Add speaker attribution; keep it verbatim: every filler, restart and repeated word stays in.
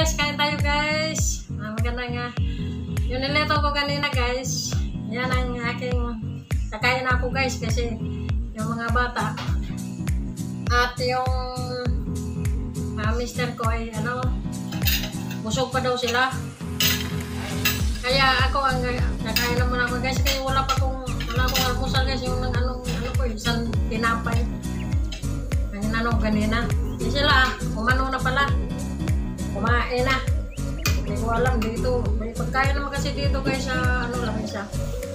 Speaker 1: guys, kain tayo guys. Ah, maganda nga. Yung nileto ko kanina guys. Yan ang aking kakain ako guys kasi yung mga bata at yung uh, mister ko ay ano, busog pa daw sila. Kaya ako ang kakain na muna ako guys kasi wala pa kong wala akong almusal guys, yung anong ano ko isang tinapay. Ang nanong kanina. Di sila, umano na pala. Kumain na. Hindi ko alam dito. May pagkain naman kasi dito guys sa ano lang isa.